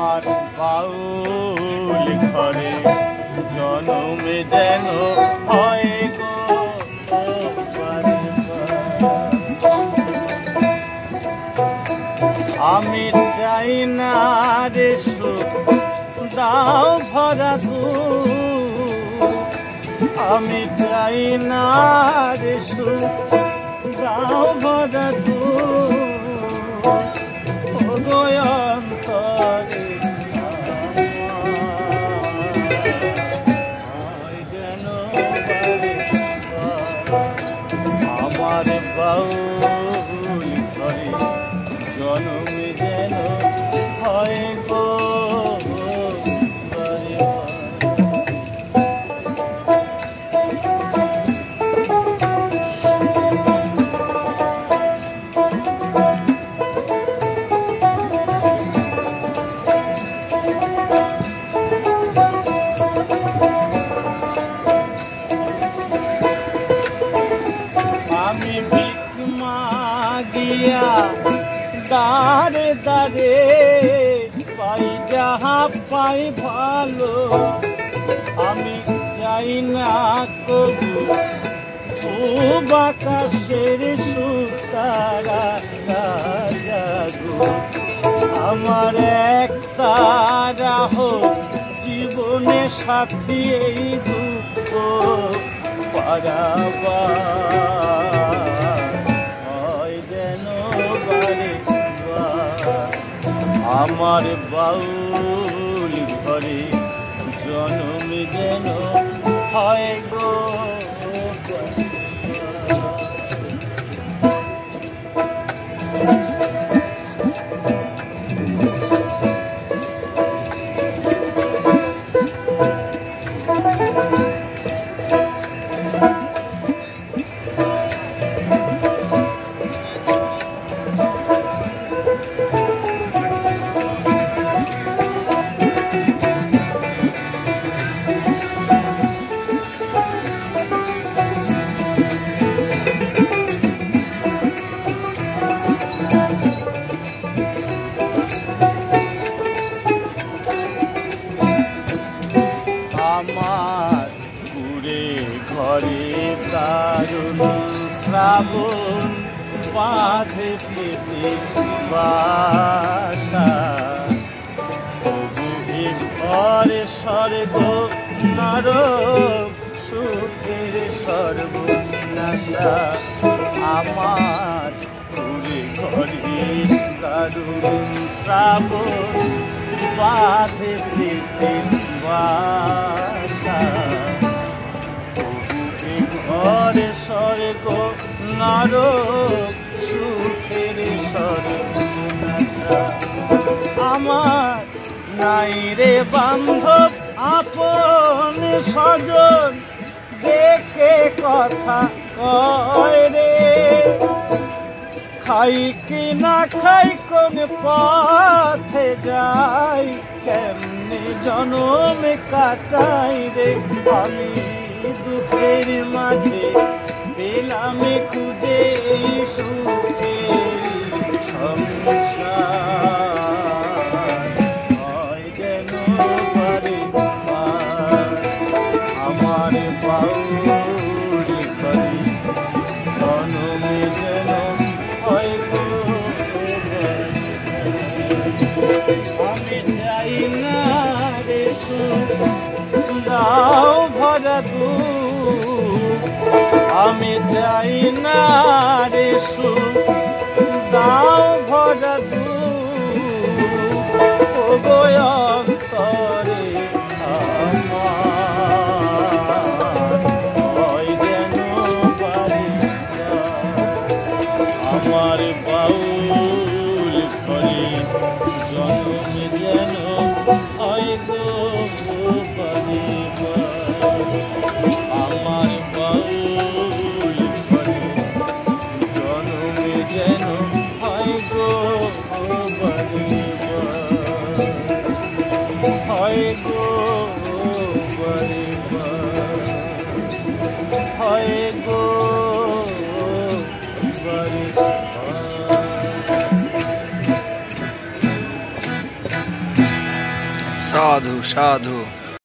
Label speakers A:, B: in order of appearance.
A: আমার বাউল ঘরে জনমে যেন হয় গো আমি চাই না রে সুখ দাও ভরা আমি চাই না রে সুখ দাও ভরা অন্তরে যেন আমার বাউল ঘরে জনমে যেন হয় গো আমি ভিক মাগিয়া দারে দারে পাই যাহা পাই ভালো আমি চাই না কবু বাতাসের সুতারা জাগো আমার এক তারা হোক জীবনে সাথী এই দুঃখ পারাবার যেন বারে আমার বাউল ঘরে জনমে যেন হয় গো আমার পুরে ঘরে দারুণ শ্রাবণ বাঁধে পেতে বাসা ঘরে স্বর্গ নরক সুখের সর্বনাশা আমার পুরে ঘরে দারুণ শ্রাবণ বাঁধে পেতে ঘরে স্বর্গ নরক সুখের সর্বনাশা আমার নাই রে বান্ধব আপন স্বজন দেখে কথা কয় রে খাই কি না খাই কোন পথে যাই কেমনে জনমে কাটাই রে আমি দুঃখের মাঝে পেলাম খুঁজে সুখের সংসার হয় যেন বারে আমার বাউল ঘরে জনমে যেন হয় গো আমি চাই না রে সুখ দাও ভরা আমি চাই না রে সুখ দাও ভরা অন্তরে আমার যেন বারে আমার বাউল ঘরে জনমে যেন হয় গো আমার বাউল ঘরে জনমে যেন হয় গো হয় গো হয় গো
B: সাধু সাধু।